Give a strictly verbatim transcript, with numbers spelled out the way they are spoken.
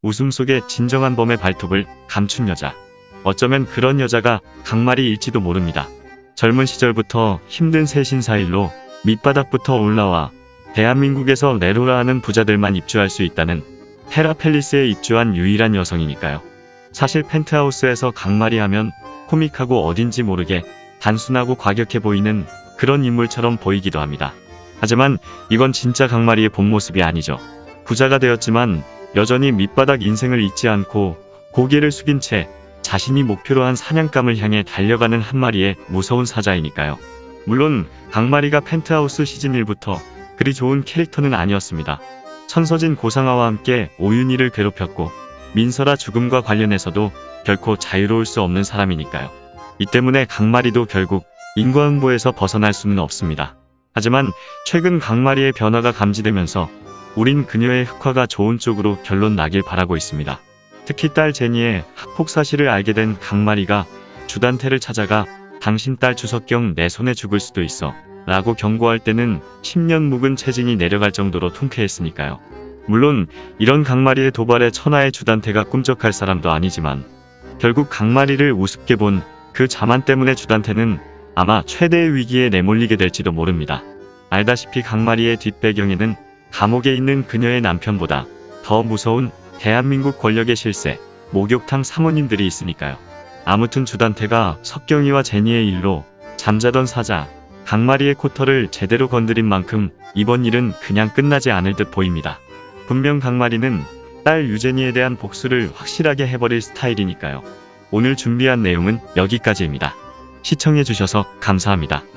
웃음 속에 진정한 범의 발톱을 감춘 여자. 어쩌면 그런 여자가 강마리일지도 모릅니다. 젊은 시절부터 힘든 세신사일로 밑바닥부터 올라와 대한민국에서 내로라 하는 부자들만 입주할 수 있다는 테라팰리스에 입주한 유일한 여성이니까요. 사실 펜트하우스에서 강마리 하면 코믹하고 어딘지 모르게 단순하고 과격해 보이는 그런 인물처럼 보이기도 합니다. 하지만 이건 진짜 강마리의 본 모습이 아니죠. 부자가 되었지만 여전히 밑바닥 인생을 잊지 않고 고개를 숙인 채 자신이 목표로 한 사냥감을 향해 달려가는 한 마리의 무서운 사자이니까요. 물론 강마리가 펜트하우스 시즌 일부터 그리 좋은 캐릭터는 아니었습니다. 천서진 고상아와 함께 오윤희를 괴롭혔고 민설아 죽음과 관련해서도 결코 자유로울 수 없는 사람이니까요. 이 때문에 강마리도 결국 인과응보에서 벗어날 수는 없습니다. 하지만 최근 강마리의 변화가 감지되면서 우린 그녀의 흑화가 좋은 쪽으로 결론 나길 바라고 있습니다. 특히 딸 제니의 학폭 사실을 알게 된 강마리가 주단태를 찾아가 당신 딸 주석경 내 손에 죽을 수도 있어 라고 경고할 때는 십 년 묵은 체진이 내려갈 정도로 통쾌했으니까요. 물론 이런 강마리의 도발에 천하의 주단태가 꿈쩍할 사람도 아니지만 결국 강마리를 우습게 본 그 자만 때문에 주단태는 아마 최대의 위기에 내몰리게 될지도 모릅니다. 알다시피 강마리의 뒷배경에는 감옥에 있는 그녀의 남편보다 더 무서운 대한민국 권력의 실세, 목욕탕 사모님들이 있으니까요. 아무튼 주단태가 석경이와 제니의 일로 잠자던 사자 강마리의 코털을 제대로 건드린 만큼 이번 일은 그냥 끝나지 않을 듯 보입니다. 분명 강마리는 딸 유제니에 대한 복수를 확실하게 해버릴 스타일이니까요. 오늘 준비한 내용은 여기까지입니다. 시청해주셔서 감사합니다.